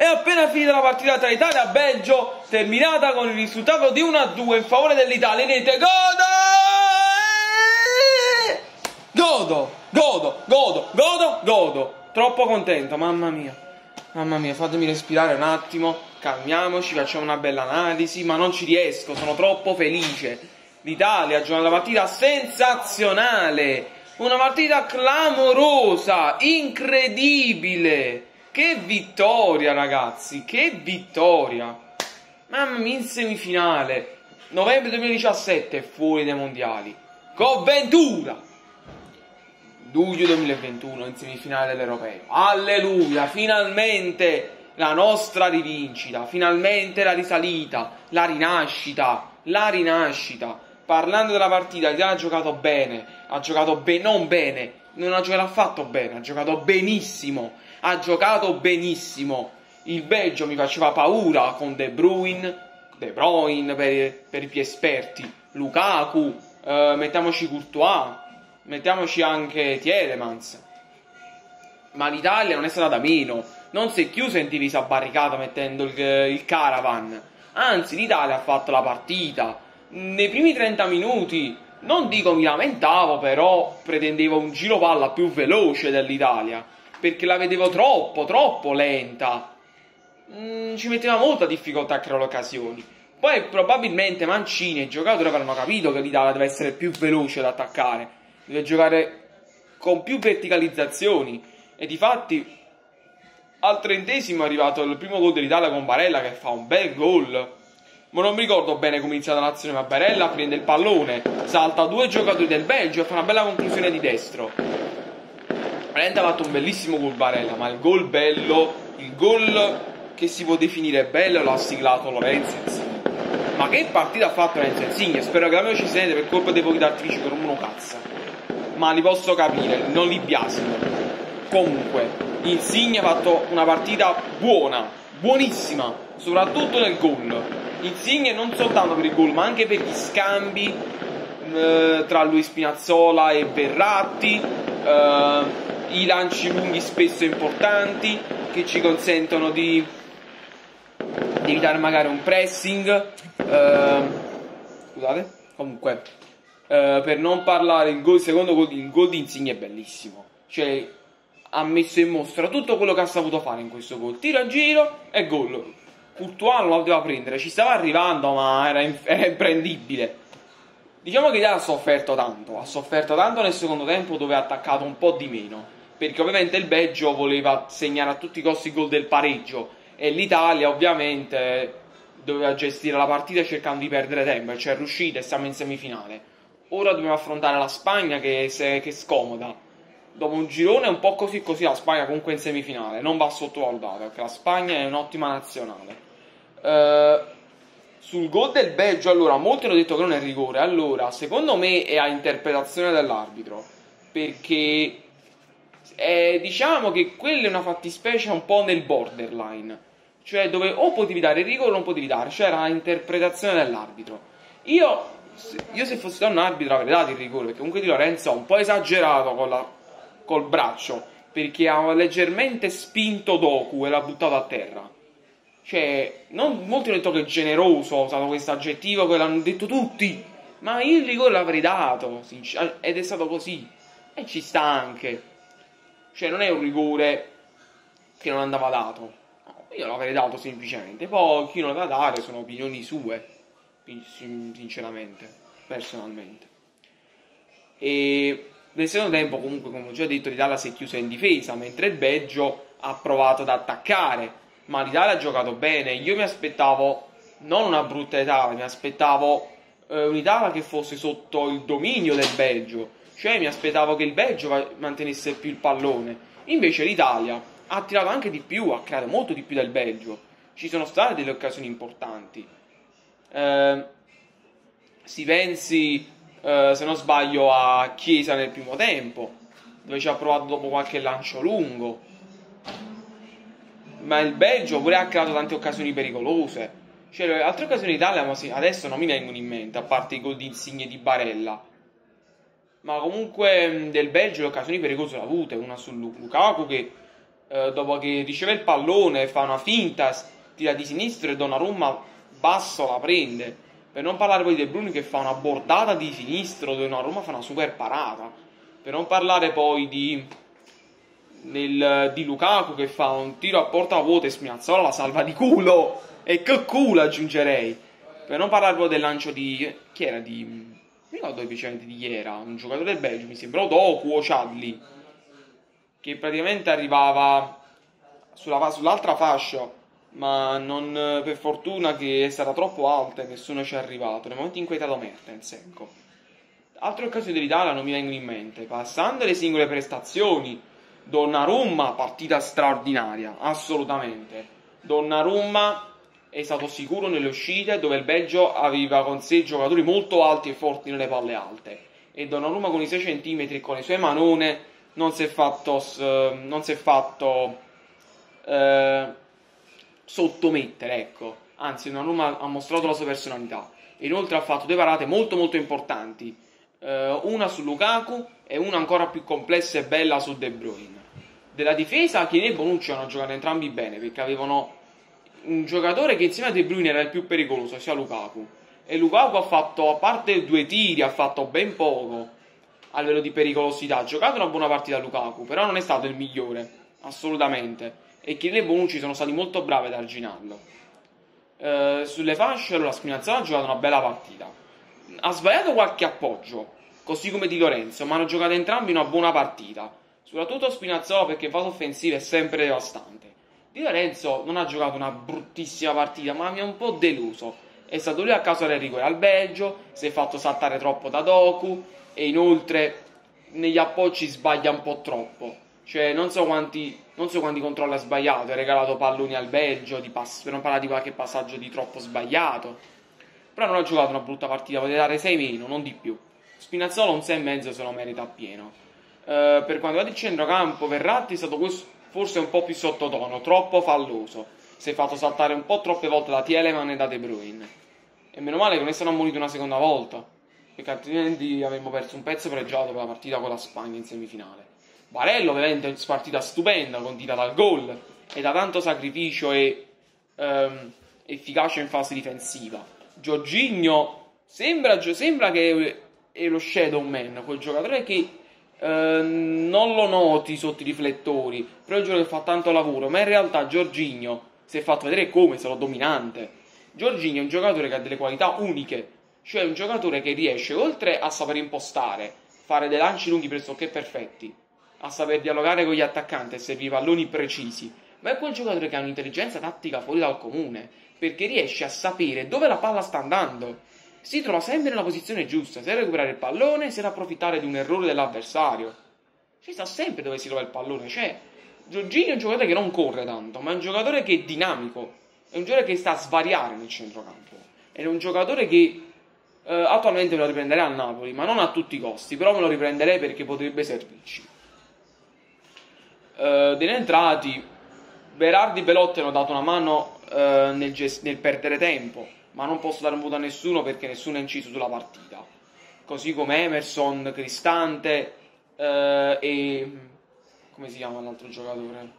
appena finita la partita tra Italia e Belgio, terminata con il risultato di 1-2 in favore dell'Italia. Niente, godo. Troppo contento, mamma mia. Mamma mia, fatemi respirare un attimo, calmiamoci, facciamo una bella analisi, ma non ci riesco, sono troppo felice. L'Italia ha giocato una partita sensazionale, una partita clamorosa, incredibile. Che vittoria, ragazzi, che vittoria. Mamma mia, in semifinale, novembre 2017, fuori dai mondiali. Con Ventura, luglio 2021, in semifinale dell'Europeo. Alleluia, finalmente la nostra rivincita, finalmente la risalita, la rinascita. Parlando della partita, l'Italia ha giocato bene, non bene, non ha giocato affatto bene, ha giocato benissimo. Il Belgio mi faceva paura con De Bruyne per i più esperti, Lukaku, mettiamoci Courtois, mettiamoci anche Tielemans. Ma l'Italia non è stata da meno, non si è chiusa in divisa barricata mettendo il Caravan. Anzi, l'Italia ha fatto la partita. Nei primi 30 minuti, non dico mi lamentavo, però pretendevo un giro palla più veloce dell'Italia, perché la vedevo troppo lenta. Ci metteva molta difficoltà a creare occasioni. Poi probabilmente Mancini e i giocatori avranno capito che l'Italia deve essere più veloce ad attaccare, deve giocare con più verticalizzazioni. E difatti al 30esimo è arrivato il primo gol dell'Italia con Barella, che fa un bel gol. Ma non mi ricordo bene come è iniziata l'azione, ma Barella prende il pallone, salta due giocatori del Belgio e fa una bella conclusione di destro. Veramente ha fatto un bellissimo gol Barella, ma il gol bello, il gol che si può definire bello, l'ha siglato Lorenzo Insigne. Ma che partita ha fatto Lorenzo Insigne? Spero che almeno ci sente, per colpa dei pochi d'attrici che non uno cazza. Ma li posso capire, non li biasimo. Comunque, Insigne ha fatto una partita buona, buonissima, soprattutto nel gol. Insigne non soltanto per il gol, ma anche per gli scambi tra Luis Spinazzola e Verratti, i lanci lunghi spesso importanti che ci consentono di evitare magari un pressing. Scusate, comunque, per non parlare, il secondo gol, il gol di Insigne è bellissimo. Cioè, ha messo in mostra tutto quello che ha saputo fare in questo gol. Tiro a giro e gol. Courtois non la poteva prendere, ci stava arrivando, ma era imprendibile. Diciamo che l'Italia ha sofferto tanto nel secondo tempo, dove ha attaccato un po' di meno, perché ovviamente il Belgio voleva segnare a tutti i costi il gol del pareggio e l'Italia ovviamente doveva gestire la partita cercando di perdere tempo, e ci è riuscita e siamo in semifinale. Ora dobbiamo affrontare la Spagna che è scomoda. Dopo un girone un po' così la Spagna comunque in semifinale non va sottovalutata, perché la Spagna è un'ottima nazionale. Sul gol del Belgio, allora, molti hanno detto che non è rigore. Allora, secondo me è a interpretazione dell'arbitro, perché diciamo che quella è una fattispecie un po' nel borderline, cioè dove o potevi dare il rigore o non potevi dare, cioè era a interpretazione dell'arbitro. Io se fossi stato un arbitro avrei dato il rigore, perché comunque Di Lorenzo ha un po' esagerato col braccio, perché ha leggermente spinto Doku e l'ha buttato a terra. Cioè, molti hanno detto che è generoso, ho usato questo aggettivo che l'hanno detto tutti, ma io il rigore l'avrei dato, ed è stato così, e ci sta anche. Cioè, non è un rigore che non andava dato, no, io l'avrei dato semplicemente. Poi chi non lo deve dare sono opinioni sue, sinceramente, personalmente. E nel secondo tempo, comunque, come ho già detto, l'Italia si è chiusa in difesa, mentre il Belgio ha provato ad attaccare. Ma l'Italia ha giocato bene. Io mi aspettavo non una brutta Italia, mi aspettavo un'Italia che fosse sotto il dominio del Belgio. Cioè mi aspettavo che il Belgio mantenesse più il pallone. Invece l'Italia ha tirato anche di più, ha creato molto di più del Belgio. Ci sono state delle occasioni importanti. Si pensi, se non sbaglio, a Chiesa nel primo tempo, dove ci ha provato dopo qualche lancio lungo. Ma il Belgio pure ha creato tante occasioni pericolose. Cioè, altre occasioni d'Italia adesso non mi vengono in mente, a parte i gol di Insigne e di Barella. Ma comunque del Belgio le occasioni pericolose le ha avute. Una su Lukaku che dopo che riceve il pallone, fa una finta, tira di sinistro e Donnarumma basso la prende. Per non parlare poi di De Bruyne che fa una bordata di sinistro, dove Donnarumma fa una super parata. Per non parlare poi di Lukaku che fa un tiro a porta vuota e Spinazzola la salva di culo. E che culo aggiungerei. Per non parlare poi del lancio di... Chi era? Non mi ricordo efficiente di chi era. Un giocatore del Belgio, mi sembra Doku o Chadli, che praticamente arrivava sull'altra fascia, ma non, per fortuna che è stata troppo alta e nessuno ci è arrivato. Nel momento in cui è stato Mertens, ecco. Altre occasioni dell'Italia non mi vengono in mente. Passando le singole prestazioni, Donnarumma, partita straordinaria, assolutamente. Donnarumma è stato sicuro nelle uscite, dove il Belgio aveva con sé giocatori molto alti e forti nelle palle alte. E Donnarumma con i 6 cm e con le sue manone non si è fatto sottomettere, ecco. Anzi, Donnarumma ha mostrato la sua personalità. Inoltre ha fatto due parate molto molto importanti, una su Lukaku e una ancora più complessa e bella su De Bruyne. Della difesa Chiellini e Bonucci hanno giocato entrambi bene, perché avevano un giocatore che insieme a De Bruyne era il più pericoloso, ossia Lukaku. E Lukaku ha fatto, a parte 2 tiri, ha fatto ben poco a livello di pericolosità. Ha giocato una buona partita a Lukaku, però non è stato il migliore, assolutamente. E Chiellini e Bonucci sono stati molto bravi ad arginarlo. Sulle fasce, allora Spinazzola ha giocato una bella partita. Ha sbagliato qualche appoggio, così come Di Lorenzo, ma hanno giocato entrambi una buona partita. Soprattutto Spinazzola perché in fase offensiva è sempre devastante. Di Lorenzo non ha giocato una bruttissima partita, ma mi ha un po' deluso. È stato lui a causare il rigore al Belgio, si è fatto saltare troppo da Doku e inoltre negli appoggi sbaglia un po' troppo. Cioè non so quanti controlli ha sbagliato, ha regalato palloni al Belgio, per non parlare di qualche passaggio di troppo sbagliato. Però non ha giocato una brutta partita, poteva dare 6 meno, non di più. Spinazzola un 6,5 se lo merita appieno. Per quanto riguarda il centrocampo, Verratti è stato forse un po' più sottotono, troppo falloso. Si è fatto saltare un po' troppe volte da Tielemans e da De Bruyne. E meno male che non è stato ammonito una seconda volta, perché altrimenti avremmo perso un pezzo pregiato per la partita con la Spagna in semifinale. Barello ovviamente partita stupenda, condita dal gol e da tanto sacrificio e efficacia in fase difensiva. Jorginho sembra che è lo shadow man, quel giocatore che non lo noti sotto i riflettori, però è un giocatore che fa tanto lavoro, ma in realtà Jorginho si è fatto vedere come sarà dominante. Jorginho è un giocatore che ha delle qualità uniche, cioè un giocatore che riesce, oltre a saper impostare, fare dei lanci lunghi pressoché perfetti, a saper dialogare con gli attaccanti e servire palloni precisi, ma è quel giocatore che ha un'intelligenza tattica fuori dal comune, perché riesce a sapere dove la palla sta andando. Si trova sempre nella posizione giusta, sia a recuperare il pallone, sia ad approfittare di un errore dell'avversario. Ci sa sempre dove si trova il pallone. Cioè, Jorginho è un giocatore che non corre tanto, ma è un giocatore che è dinamico. È un giocatore che sta a svariare nel centrocampo. È un giocatore che attualmente me lo riprenderei al Napoli, ma non a tutti i costi, però me lo riprenderei perché potrebbe servirci. Degli entrati, Berardi e Belotti hanno dato una mano nel perdere tempo, ma non posso dare un voto a nessuno perché nessuno è inciso sulla partita. Così come Emerson, Cristante e... come si chiama l'altro giocatore?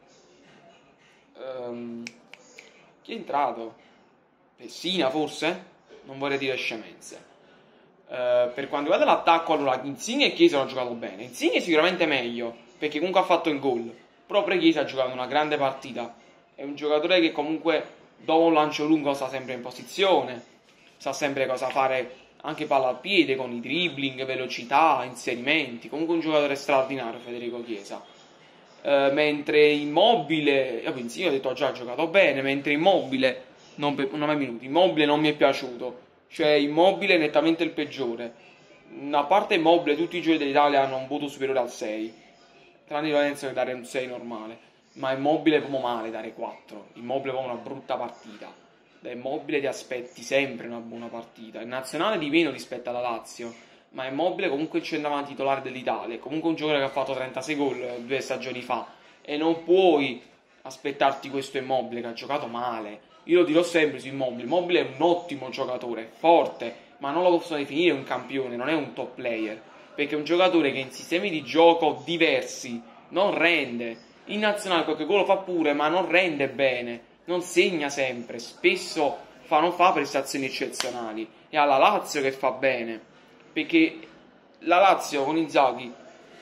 Chi è entrato? Pessina forse? Non vorrei dire scemenze. Per quanto riguarda l'attacco, allora Insigne e Chiesa hanno giocato bene. Insigne è sicuramente meglio, perché comunque ha fatto il gol. Però Chiesa ha giocato una grande partita. È un giocatore che comunque dopo un lancio lungo sa sempre in posizione, sa sempre cosa fare anche palla al piede con i dribbling, velocità, inserimenti. Comunque un giocatore straordinario Federico Chiesa. Mentre Immobile, Insigne ho detto già ha giocato bene, mentre Immobile non è minuto. Immobile non mi è piaciuto. Cioè Immobile è nettamente il peggiore. A parte Immobile tutti i giocatori dell'Italia hanno un voto superiore al 6, tranne Di Lorenzo che dare un 6 normale. Ma Immobile è proprio male dare 4. Immobile è proprio una brutta partita. Da Immobile ti aspetti sempre una buona partita. Il nazionale di meno rispetto alla Lazio, ma Immobile comunque il centravanti titolare dell'Italia. È comunque un giocatore che ha fatto 36 gol 2 stagioni fa. E non puoi aspettarti questo Immobile che ha giocato male. Io lo dirò sempre su Immobile. Immobile è un ottimo giocatore, forte, ma non lo posso definire un campione, non è un top player. Perché è un giocatore che in sistemi di gioco diversi non rende. In nazionale qualche gol lo fa pure, ma non rende bene, non segna sempre, spesso non fa prestazioni eccezionali. E alla Lazio che fa bene, perché la Lazio con Inzaghi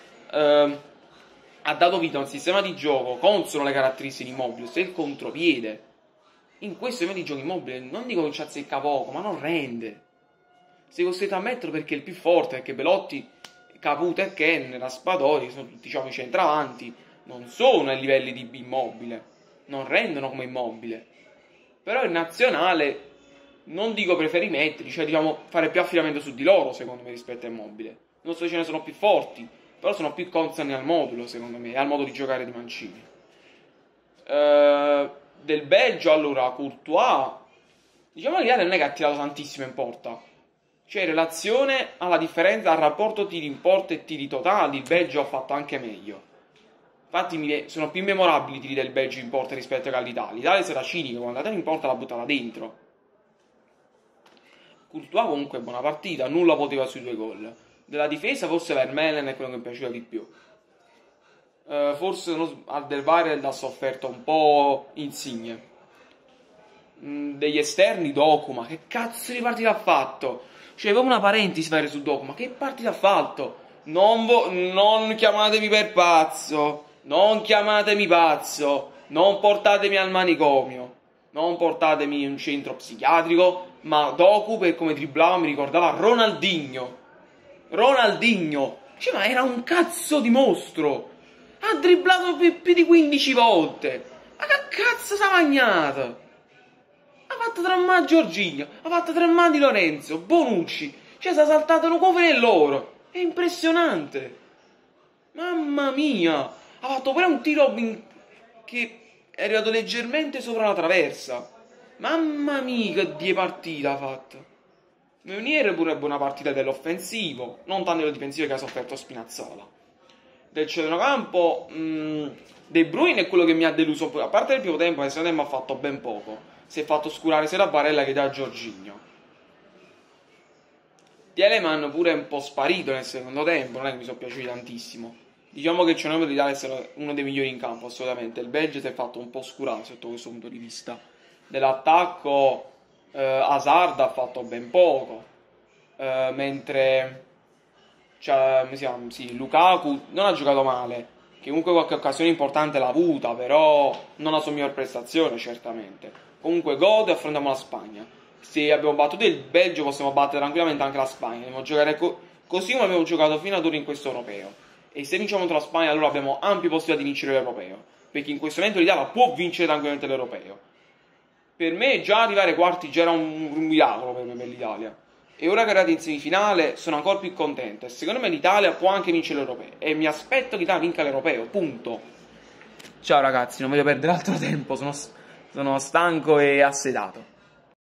ha dato vita a un sistema di gioco consono le caratteristiche di Immobile, se il contropiede. In questo sistema di gioco Immobile non dico che ci azzecca poco, ma non rende. Sei costretto a metterlo perché è il più forte, perché Belotti, Caputo e Ken, Raspadori, sono tutti, diciamo, i centravanti, non sono ai livelli di Immobile, non rendono come Immobile. Però in nazionale non dico preferi metterli, cioè diciamo fare più affidamento su di loro, secondo me, rispetto a Immobile. Non so se ce ne sono più forti, però sono più consoni al modulo, secondo me, e al modo di giocare di Mancini. Del Belgio, allora, Courtois, diciamo che l'Italia non è che ha tirato tantissimo in porta. Cioè, in relazione alla differenza al rapporto tiri in porta e tiri totali, il Belgio ha fatto anche meglio. Infatti sono più memorabili i tiri del Belgio in porta rispetto all'Italia. L'Italia si era cinica, quando andava in porta la buttava dentro. Courtois comunque buona partita, nulla poteva sui 2 gol. Della difesa forse Vermaelen è quello che mi piaceva di più. Forse Alderweireld ha sofferto un po' Insigne. Degli esterni Doku, ma che cazzo di partita ha fatto? Cioè, proprio una parentesi fare su Doku, ma che partita ha fatto? Non chiamatemi per pazzo, non chiamatemi pazzo, non portatemi al manicomio, non portatemi in un centro psichiatrico, ma Doku per come dribblava mi ricordava Ronaldinho. Cioè, ma era un cazzo di mostro. Ha dribblato più di 15 volte. Ma che cazzo s'ha magnato? Ha fatto 3 mani Jorginho, ha fatto 3 mani di Lorenzo, Bonucci. Cioè, si è saltato un come loro. È impressionante. Mamma mia. Ha fatto pure un tiro che è arrivato leggermente sopra la traversa. Mamma mia, che die partita ha fatto. Meunier pure buona partita dell'offensivo, non tanto dello difensivo che ha sofferto Spinazzola. Del centrocampo, De Bruyne è quello che mi ha deluso, a parte il primo tempo, nel secondo tempo ha fatto ben poco. Si è fatto oscurare sia da Barella che da Jorginho. Tielemans pure è un po' sparito nel secondo tempo, non è che mi sono piaciuti tantissimo. Diciamo che c'è un nome di essere uno dei migliori in campo, assolutamente. Il Belgio si è fatto un po' oscurare sotto questo punto di vista. Dell'attacco Hazard ha fatto ben poco, mentre Lukaku non ha giocato male, che comunque qualche occasione importante l'ha avuta, però non la sua miglior prestazione certamente. Comunque gode, affrontiamo la Spagna. Se abbiamo battuto il Belgio possiamo battere tranquillamente anche la Spagna, dobbiamo giocare così come abbiamo giocato fino ad ora in questo europeo, e se vinciamo contro la Spagna allora abbiamo ampie possibilità di vincere l'europeo, perché in questo momento l'Italia può vincere tranquillamente l'europeo. Per me già arrivare ai quarti già era un miracolo per l'Italia. E ora che è arrivata in semifinale sono ancora più contento. E secondo me l'Italia può anche vincere l'europeo. E mi aspetto che l'Italia vinca l'europeo, punto. Ciao ragazzi, non voglio perdere altro tempo, sono stanco e assetato.